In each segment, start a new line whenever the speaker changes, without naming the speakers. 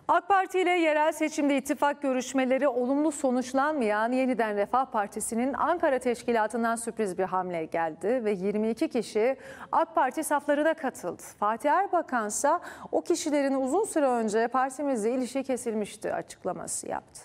AK Parti ile yerel seçimde ittifak görüşmeleri olumlu sonuçlanmayan Yeniden Refah Partisi'nin Ankara teşkilatından sürpriz bir hamle geldi ve 22 kişi AK Parti saflarına katıldı. Fatih Erbakan ise o kişilerin uzun süre önce partimizle ilişki kesilmişti açıklaması yaptı.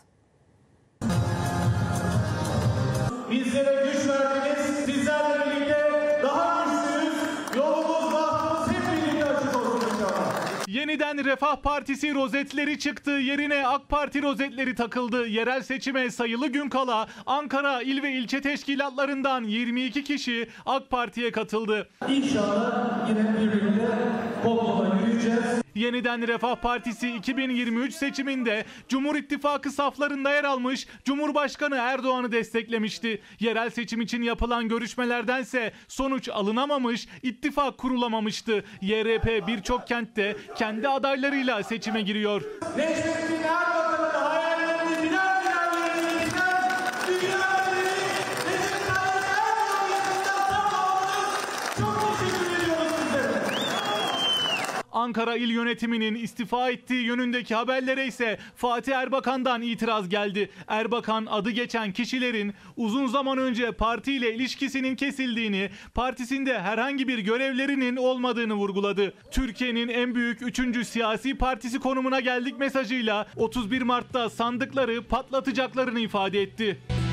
Bizlere güç verdiniz, sizlerle birlikte daha güçlüyüz. Yolumuz, bahtımız hep birlikte açık olsun inşallah.
Yeniden Refah Partisi rozetleri çıktı, yerine AK Parti rozetleri takıldı. Yerel seçime sayılı gün kala Ankara il ve ilçe teşkilatlarından 22 kişi AK Parti'ye katıldı.
İnşallah yine birlikte topluma yürüyeceğiz.
Yeniden Refah Partisi 2023 seçiminde Cumhur İttifakı saflarında yer almış, Cumhurbaşkanı Erdoğan'ı desteklemişti. Yerel seçim için yapılan görüşmelerdense sonuç alınamamış, ittifak kurulamamıştı. YRP birçok kentte kendi adaylarıyla seçime giriyor.
Necmettin Erbakan'ın hayallerini birer birer verecekler. Dünyanın Necmettin Erbakan'ın yanından tamamınız. Çok teşekkür ediyoruz sizlere.
Ankara İl Yönetimi'nin istifa ettiği yönündeki haberlere ise Fatih Erbakan'dan itiraz geldi. Erbakan adı geçen kişilerin uzun zaman önce partiyle ilişkisinin kesildiğini, partisinde herhangi bir görevlerinin olmadığını vurguladı. Türkiye'nin en büyük 3. siyasi partisi konumuna geldik mesajıyla 31 Mart'ta sandıkları patlatacaklarını ifade etti.